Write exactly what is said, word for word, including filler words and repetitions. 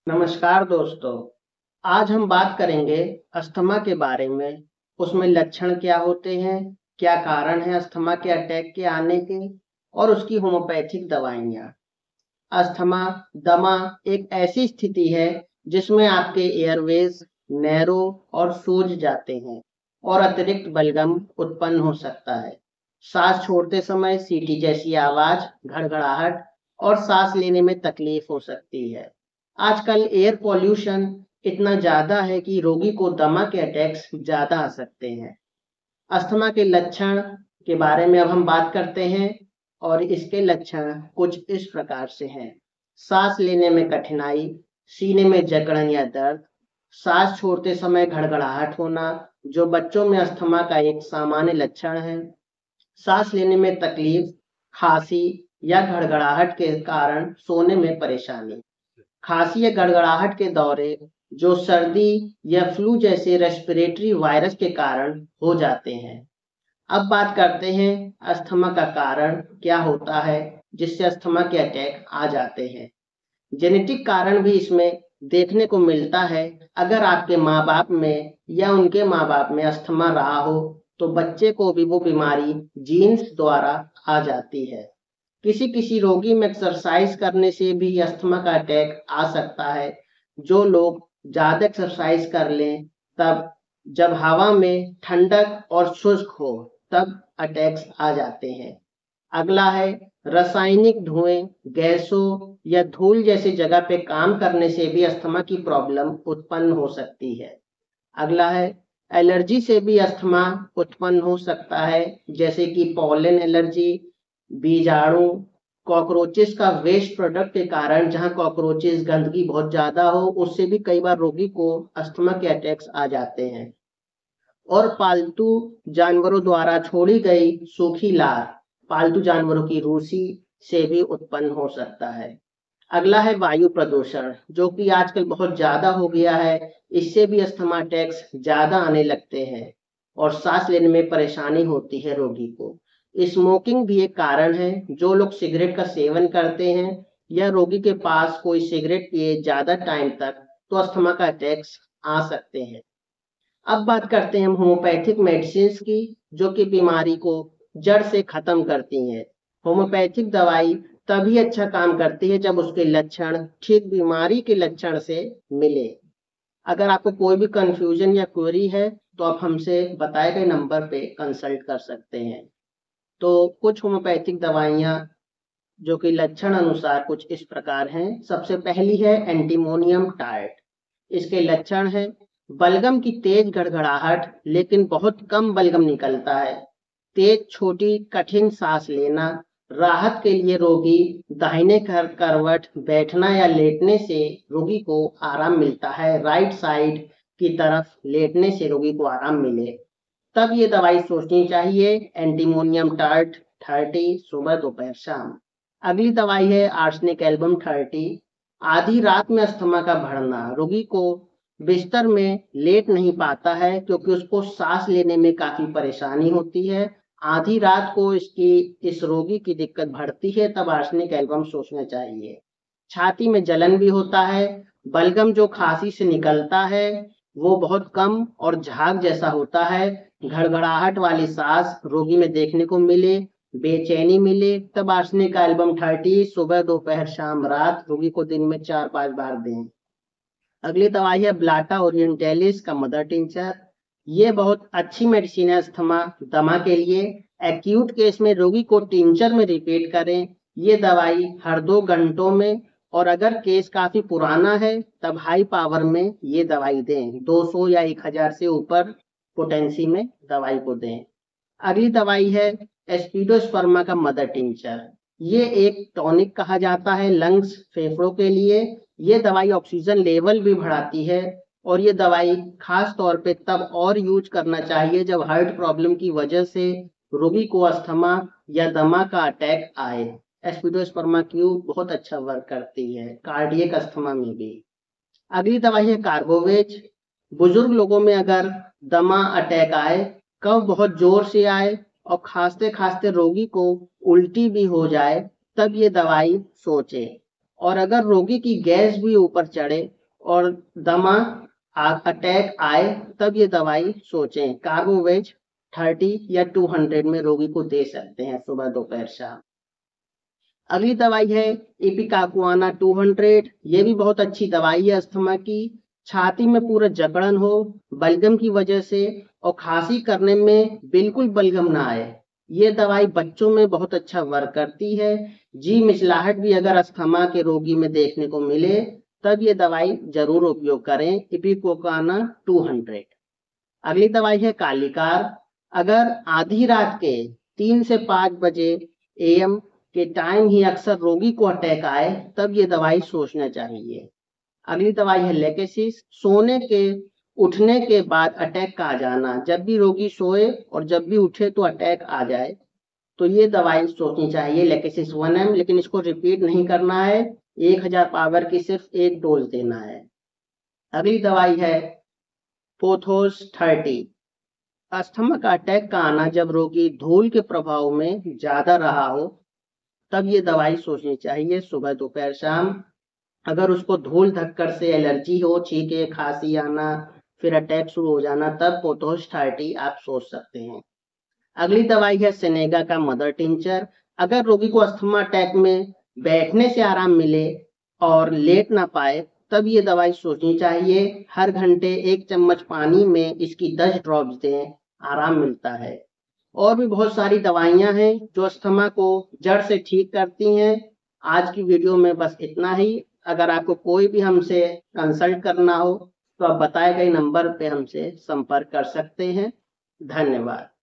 नमस्कार दोस्तों। आज हम बात करेंगे अस्थमा के बारे में। उसमें लक्षण क्या होते हैं, क्या कारण है अस्थमा के अटैक के आने के, और उसकी होम्योपैथिक दवाइयाँ। अस्थमा दमा एक ऐसी स्थिति है जिसमें आपके एयरवेज नैरो और सूज जाते हैं और अतिरिक्त बलगम उत्पन्न हो सकता है। सांस छोड़ते समय सीटी जैसी आवाज, घड़घड़ाहट और सांस लेने में तकलीफ हो सकती है। आजकल एयर पॉल्यूशन इतना ज्यादा है कि रोगी को दमा के अटैक्स ज्यादा आ सकते हैं। अस्थमा के लक्षण के बारे में अब हम बात करते हैं और इसके लक्षण कुछ इस प्रकार से हैं। सांस लेने में कठिनाई, सीने में जकड़न या दर्द, सांस छोड़ते समय घड़घड़ाहट होना, जो बच्चों में अस्थमा का एक सामान्य लक्षण है। सांस लेने में तकलीफ, खांसी या घड़घड़ाहट के कारण सोने में परेशानी। खांसी या गड़गड़ाहट के दौरे जो सर्दी या फ्लू जैसे रेस्पिरेटरी वायरस के कारण हो जाते हैं। अब बात करते हैं अस्थमा का कारण क्या होता है जिससे अस्थमा के अटैक आ जाते हैं। जेनेटिक कारण भी इसमें देखने को मिलता है। अगर आपके माँ बाप में या उनके माँ बाप में अस्थमा रहा हो तो बच्चे को भी वो बीमारी जीन्स द्वारा आ जाती है। किसी किसी रोगी में एक्सरसाइज करने से भी अस्थमा का अटैक आ सकता है। जो लोग ज्यादा एक्सरसाइज कर लें, तब जब हवा में ठंडक और शुष्क हो तब अटैक्स आ जाते हैं। अगला है रासायनिक धुएं, गैसों या धूल जैसी जगह पे काम करने से भी अस्थमा की प्रॉब्लम उत्पन्न हो सकती है। अगला है एलर्जी से भी अस्थमा उत्पन्न हो सकता है, जैसे कि पॉलन एलर्जी, बीजाणु, कॉकरोचेस का वेस्ट प्रोडक्ट के कारण, जहां कॉकरोचेस गंदगी बहुत ज्यादा हो उससे भी कई बार रोगी को अस्थमा के अटैक्स आ जाते हैं। और पालतू जानवरों द्वारा छोड़ी गई सूखी लार, पालतू जानवरों की रूसी से भी उत्पन्न हो सकता है। अगला है वायु प्रदूषण, जो कि आजकल बहुत ज्यादा हो गया है। इससे भी अस्थमा अटैक्स ज्यादा आने लगते हैं और सांस लेने में परेशानी होती है रोगी को। स्मोकिंग भी एक कारण है। जो लोग सिगरेट का सेवन करते हैं या रोगी के पास कोई सिगरेट पिए ज्यादा टाइम तक, तो अस्थमा का अटैक्स आ सकते हैं। अब बात करते हैं हम होम्योपैथिक मेडिसिन की, जो कि बीमारी को जड़ से खत्म करती हैं। होम्योपैथिक दवाई तभी अच्छा काम करती है जब उसके लक्षण ठीक बीमारी के लक्षण से मिले। अगर आपको कोई भी कंफ्यूजन या क्वेरी है तो आप हमसे बताए गए नंबर पे कंसल्ट कर सकते हैं। तो कुछ होम्योपैथिक दवाइयाँ जो कि लक्षण अनुसार कुछ इस प्रकार हैं। सबसे पहली है एंटीमोनियम टार्ट। इसके लक्षण है बलगम की तेज गड़गड़ाहट, लेकिन बहुत कम बलगम निकलता है। तेज छोटी कठिन सांस लेना। राहत के लिए रोगी दाहिने कर करवट बैठना या लेटने से रोगी को आराम मिलता है। राइट साइड की तरफ लेटने से रोगी को आराम मिले, तब ये दवाई सोचनी चाहिए। एंटीमोनियम टार्ट थर्टी, सुबह दोपहर शाम। अगली दवाई है आर्सेनिक एल्बम थर्टी। आधी रात में अस्थमा का बढ़ना, रोगी को बिस्तर में लेट नहीं पाता है क्योंकि उसको सांस लेने में काफी परेशानी होती है। आधी रात को इसकी इस रोगी की दिक्कत बढ़ती है, तब आर्सेनिक एल्बम सोचना चाहिए। छाती में जलन भी होता है। बलगम जो खांसी से निकलता है वो बहुत कम और झाग जैसा होता है। घड़घड़ाहट वाली सांस रोगी में देखने को मिले, बेचैनी मिले, तब आर्सेनिक एल्बम थर्टी सुबह दोपहर शाम रात रोगी को दिन में चार पांच बार दें। अगली दवाई है ब्लाटा ओरिएंटेलिस का मदर टिंचर। ये बहुत अच्छी मेडिसिन है अस्थमा दमा के लिए। एक्यूट केस में रोगी को टिंचर में रिपीट करें ये दवाई हर दो घंटों में, और अगर केस काफी पुराना है तब हाई पावर में ये दवाई दें, दो सौ या एक हज़ार से ऊपर पोटेंसी में दवाई को दें। अगली दवाई है एस्पिडोस्पर्मा का मदर टिंचर। ये एक टॉनिक कहा जाता है लंग्स फेफड़ों के लिए। ये दवाई ऑक्सीजन लेवल भी बढ़ाती है, और ये दवाई खास तौर पे तब और यूज करना चाहिए जब हार्ट प्रॉब्लम की वजह से रोगी को अस्थमा या दमा का अटैक आए। एस्पिडोस्पर्मा क्यू बहुत अच्छा वर्क करती है कार्डियक अस्थमा में भी। अगली दवाई है कार्बोवेज। बुजुर्ग लोगों में अगर दमा अटैक आए, कफ बहुत जोर से आए और खांसते खांसते रोगी को उल्टी भी हो जाए, तब ये दवाई सोचे। और अगर रोगी की गैस भी ऊपर चढ़े और दमा अटैक आए तब ये दवाई सोचें। कार्बोवेज थर्टी या टू हंड्रेड में रोगी को दे सकते हैं सुबह दोपहर शाम। अगली दवाई है इपिकाकुआना टू हंड्रेड। ये भी बहुत अच्छी दवाई है अस्थमा की। छाती में पूरा जकड़न हो बलगम की वजह से और खांसी करने में बिल्कुल बलगम ना आए, ये दवाई बच्चों में बहुत अच्छा वर्क करती है। जी मिचलाहट भी अगर अस्थमा के रोगी में देखने को मिले तब ये दवाई जरूर उपयोग करें, इपिकाकुआना टू हंड्रेड। अगली दवाई है कालीकार। अगर आधी रात के तीन से पाँच बजे एएम के टाइम ही अक्सर रोगी को अटैक आए तब ये दवाई सोचना चाहिए। अगली दवाई है लेकेसिस। सोने के उठने के बाद अटैक का आ जाना, जब भी रोगी सोए और जब भी उठे तो अटैक आ जाए तो ये दवाई सोचनी चाहिए, लेकेसिस वन एम। लेकिन इसको रिपीट नहीं करना है, एक हजार पावर की सिर्फ एक डोज देना है। अगली दवाई है पोथोस थर्टी। अस्थमा का अटैक का आना जब रोगी धूल के प्रभाव में ज्यादा रहा हो तब ये दवाई सोचनी चाहिए सुबह दोपहर शाम। अगर उसको धूल धक्कर से एलर्जी हो, छींके खांसी आना फिर अटैक शुरू हो जाना, तब पोथोस थर्टी आप सोच सकते हैं। अगली दवाई है सेनेगा का मदर टिंचर। अगर रोगी को अस्थमा अटैक में बैठने से आराम मिले और लेट ना पाए तब ये दवाई सोचनी चाहिए। हर घंटे एक चम्मच पानी में इसकी दस ड्रॉप्स दें, आराम मिलता है। और भी बहुत सारी दवाइयां हैं जो अस्थमा को जड़ से ठीक करती हैं। आज की वीडियो में बस इतना ही। अगर आपको कोई भी हमसे कंसल्ट करना हो तो आप बताए गए नंबर पे हमसे संपर्क कर सकते हैं। धन्यवाद।